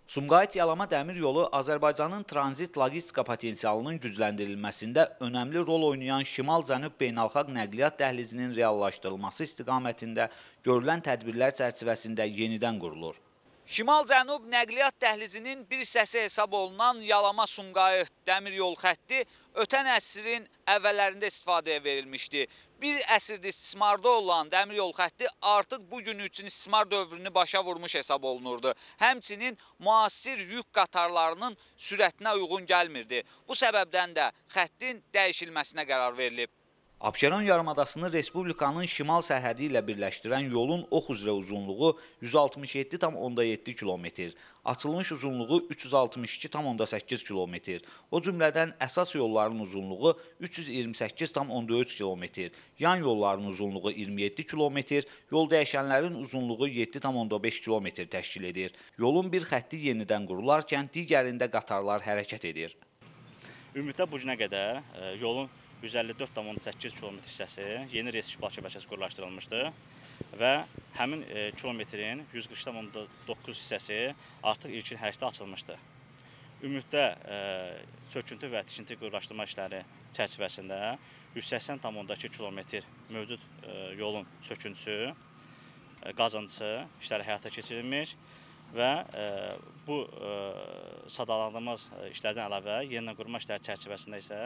Sumqayıt-Yalama dəmir yolu Azərbaycanın tranzit logistika potensialının gücləndirilməsində önəmli rol oynayan Şimal-Cənub beynəlxalq nəqliyyat dəhlizinin reallaşdırılması istiqamətində görülən tədbirlər çərçivəsində yenidən qurulur. Şimal-Cənub nəqliyyat dəhlizinin bir hissəsi hesab olunan Yalama-Sumqayıt dəmir yol xətti ötən əsrin əvvəllərində istifadəyə verilmişdi. Bir əsrdir istismarda olan dəmir yol xətti artıq bugün üçün istismar dövrünü başa vurmuş hesab olunurdu. Həmçinin müasir yük qatarlarının sürətinə uyğun gəlmirdi. Bu səbəbdən də xəttin dəyişilməsinə qərar verilib. Abşeron yarımadasını Respublikanın şimal sərhədi ilə birləşdirən yolun ox üzrə uzunluğu 167,7 km, açılmış uzunluğu 362,8 km, o cümlədən əsas yolların uzunluğu 328,4 km, yan yolların uzunluğu 27 km, yol dəyişənlərin uzunluğu 7,5 km təşkil edir. Yolun bir xətti yenidən qurularkən digərində qatarlar hərəkət edir. Ümumiyyətlə bu günə qədər yolun 154,8 km hissəsi yeni Resiş-Bakı mərkəzi qurlaşdırılmışdır və həmin kilometrin 140,9 hissəsi artıq ilkin hərəkətə açılmışdır. Ümumiyyətlə söküntü və tikinti qurlaşdırma işləri çərçivəsində 180,2 km mövcud yolun söküntüsü, qazıntısı işləri həyata keçirilmiş və bu sadalandığımız işlərdən əlavə yenidən qurma işləri çərçivəsində isə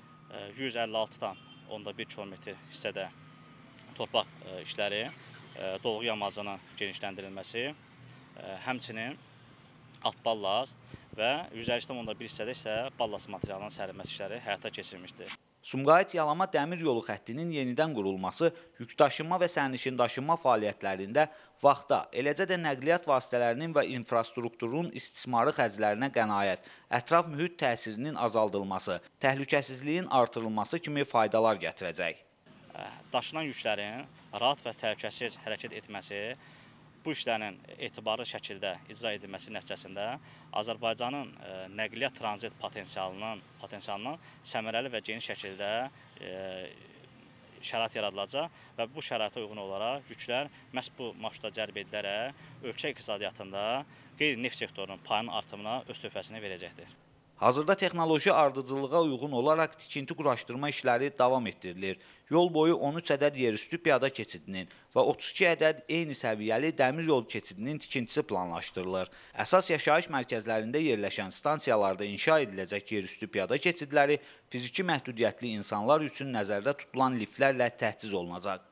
156,1 km hissədə torpaq işləri, dolğu yamacının genişləndirilməsi, həmçinin alt ballast və 153,1 hissədə isə ballast materialının sərilməsi işləri həyata keçirilmişdir. Sumqayıt-Yalama dəmir yolu xəttinin yenidən qurulması yükdaşınma və sərnişin daşınma fəaliyyətlərində vaxta, eləcə də nəqliyyat vasitələrinin və infrastrukturun istismarı xərclərinə qənaət, ətraf mühit təsirinin azaldılması, təhlükəsizliyin artırılması kimi faydalar gətirəcək. Daşınan yüklərin rahat və təhlükəsiz hərəkət etməsi, bu işlərin etibarlı şəkildə icra edilməsi nəticəsində Azərbaycanın nəqliyyat tranzit potensialının səmərəli və geniş şəkildə şərait yaradılacaq və bu şəraitə uyğun olaraq yüklər məhz bu marşruta cəlb edilərək ölkə iqtisadiyyatında qeyri-neft sektorunun payının artımına öz töhfəsini verəcəkdir. Hazırda texnoloji ardıcıllığa uyğun olaraq tikinti quraşdırma işləri davam etdirilir. Yol boyu 13 ədəd yerüstü piyada keçidinin və 32 ədəd eyni səviyyəli dəmir yol keçidinin tikintisi planlaşdırılır. Əsas yaşayış mərkəzlərində yerləşən stansiyalarda inşa ediləcək yerüstü piyada keçidləri fiziki məhdudiyyətli insanlar üçün nəzərdə tutulan liftlərlə təchiz olunacaq.